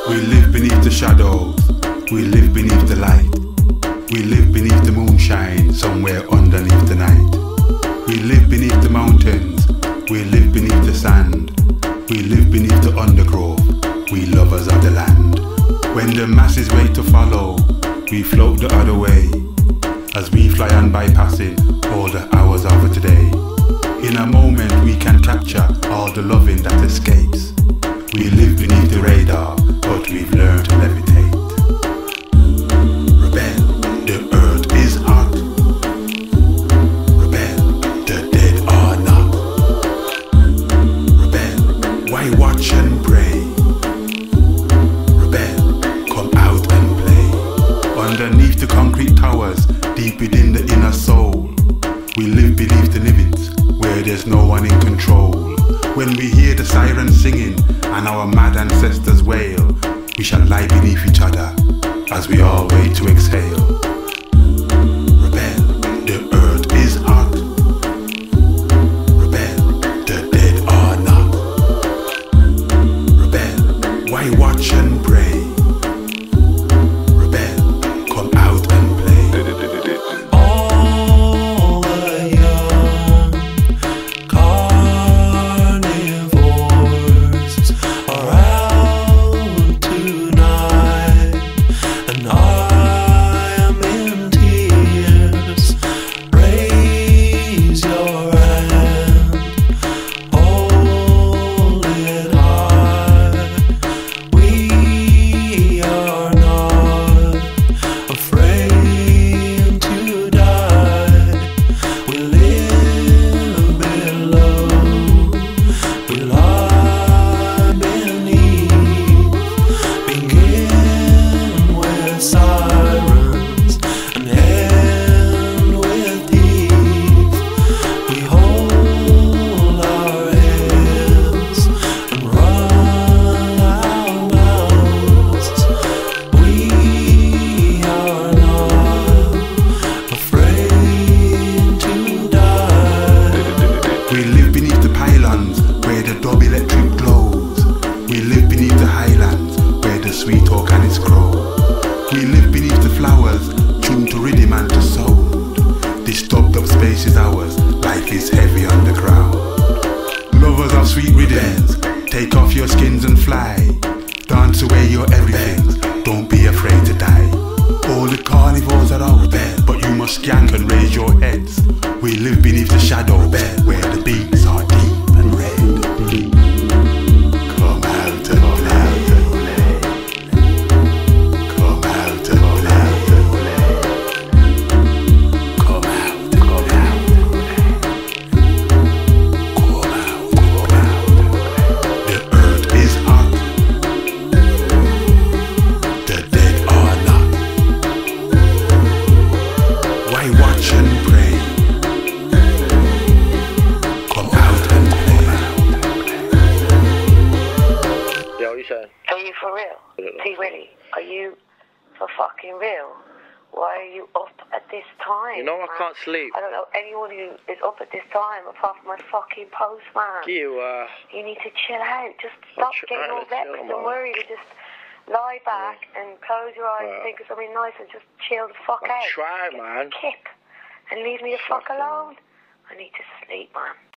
We live beneath the shadows, we live beneath the light. We live beneath the moonshine, somewhere underneath the night. We live beneath the mountains, we live beneath the sand. We live beneath the undergrowth, we lovers of the land. When the masses wait to follow, we float the other way, as we fly on bypassing all the hours of today. In a moment we can capture all the loving that escapes. We live beneath the radar, but we've learned to levitate. Rebel, the earth is hot. Rebel, the dead are not. Rebel, why watch and pray? Rebel, come out and play. Underneath the concrete towers, deep within the inner soul, we live beneath the limits, where there's no one in control. When we hear the sirens singing and our mad ancestors wail, we shall lie beneath each other as we all wait to exhale. Rebel, the earth is hot. Rebel, the dead are not. Rebel, why watch and pray? Rebel, come out and play. We live beneath the pylons where the dub electric glows. We live beneath the highlands where the sweet organics grow. We live beneath the flowers, tuned to rhythm and to sound. This stubbed up space is ours, life is heavy underground. Lovers of sweet rhythms, take off your skins and fly. Dance away your everything, don't be afraid to die. All the carnivores are out there, but you must skank and raise your heads. We live beneath the shadow bed, where the beats are deep and red. Come out and play. Come out and play. Come out, come out. Come out, come out. The earth is hot. The dead are not. Why watch and pray? Are you for real? T. Willie, are you for fucking real? Why are you up at this time? You know I can't sleep. I don't know anyone who is up at this time apart from my fucking postman. You need to chill out. Just stop getting all vexed and worried and just lie back and close your eyes and think of something nice and just chill the fuck out. Try, man. Kip and leave me the fuck alone. I need to sleep, man.